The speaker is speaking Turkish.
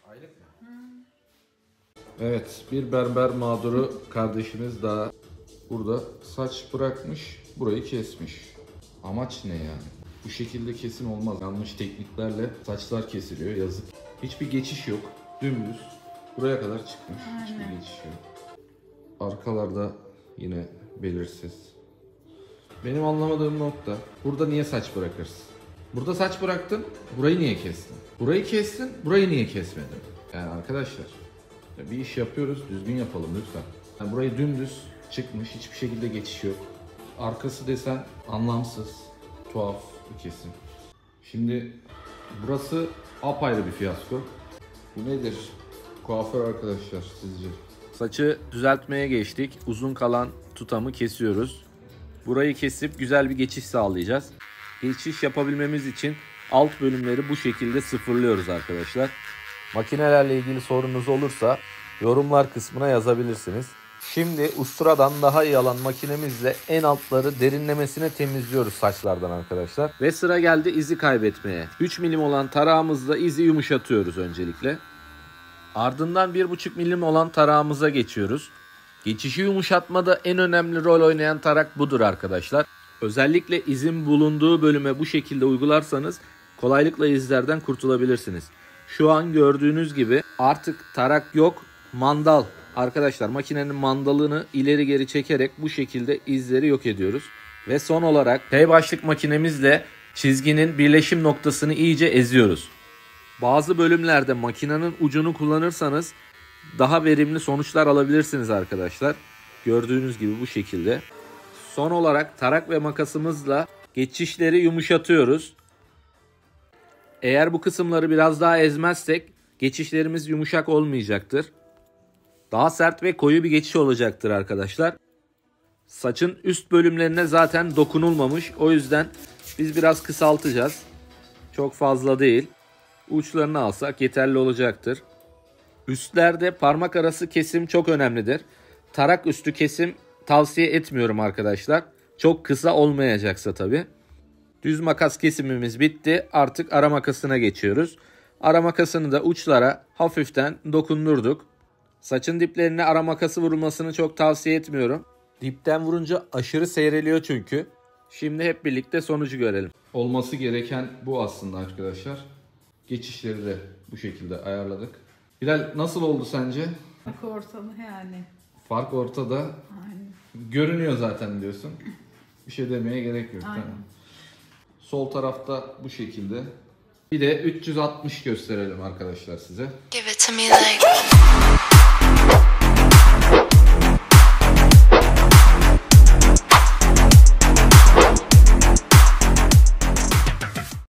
Aylık mı? Evet, bir berber mağduru kardeşimiz daha burada saç bırakmış, burayı kesmiş. Amaç ne yani? Bu şekilde kesim olmaz. Yanlış tekniklerle saçlar kesiliyor, yazık. Hiçbir geçiş yok, dümdüz. Buraya kadar çıkmış, hiçbir geçiş yok. Arkalarda yine belirsiz. Benim anlamadığım nokta, burada niye saç bırakırsın? Burada saç bıraktın, burayı niye kestin? Burayı kestin, burayı niye kesmedin? Yani arkadaşlar, bir iş yapıyoruz, düzgün yapalım lütfen. Yani burayı dümdüz çıkmış, hiçbir şekilde geçiş yok. Arkası desen anlamsız, tuhaf bir kesim. Şimdi burası apayrı bir fiyasko. Bu nedir? Kuaför arkadaşlar sizce? Saçı düzeltmeye geçtik. Uzun kalan tutamı kesiyoruz. Burayı kesip güzel bir geçiş sağlayacağız. Geçiş yapabilmemiz için alt bölümleri bu şekilde sıfırlıyoruz arkadaşlar. Makinelerle ilgili sorunuz olursa yorumlar kısmına yazabilirsiniz. Şimdi usturadan daha iyi alan makinemizle en altları derinlemesine temizliyoruz saçlardan arkadaşlar. Ve sıra geldi izi kaybetmeye. 3 milim olan tarağımızla izi yumuşatıyoruz öncelikle. Ardından 1,5 milim olan tarağımıza geçiyoruz. Geçişi yumuşatmada en önemli rol oynayan tarak budur arkadaşlar. Özellikle izin bulunduğu bölüme bu şekilde uygularsanız kolaylıkla izlerden kurtulabilirsiniz. Şu an gördüğünüz gibi artık tarak yok, mandal. Arkadaşlar makinenin mandalını ileri geri çekerek bu şekilde izleri yok ediyoruz. Ve son olarak T başlık makinemizle çizginin birleşim noktasını iyice eziyoruz. Bazı bölümlerde makinenin ucunu kullanırsanız daha verimli sonuçlar alabilirsiniz arkadaşlar. Gördüğünüz gibi bu şekilde. Son olarak tarak ve makasımızla geçişleri yumuşatıyoruz. Eğer bu kısımları biraz daha ezmezsek geçişlerimiz yumuşak olmayacaktır. Daha sert ve koyu bir geçiş olacaktır arkadaşlar. Saçın üst bölümlerine zaten dokunulmamış. O yüzden biz biraz kısaltacağız. Çok fazla değil. Uçlarını alsak yeterli olacaktır. Üstlerde parmak arası kesim çok önemlidir. Tarak üstü kesim tavsiye etmiyorum arkadaşlar. Çok kısa olmayacaksa tabii. Düz makas kesimimiz bitti. Artık ara makasına geçiyoruz. Ara makasını da uçlara hafiften dokundurduk. Saçın diplerine ara makası vurulmasını çok tavsiye etmiyorum. Dipten vurunca aşırı seyreliyor çünkü. Şimdi hep birlikte sonucu görelim. Olması gereken bu aslında arkadaşlar. Geçişleri de bu şekilde ayarladık. Bilal nasıl oldu sence? Fark ortada yani. Fark ortada. Aynen. Görünüyor zaten diyorsun. Bir şey demeye gerek yok. Aynen. Tamam. Sol tarafta bu şekilde. Bir de 360 gösterelim arkadaşlar size. Give it to me like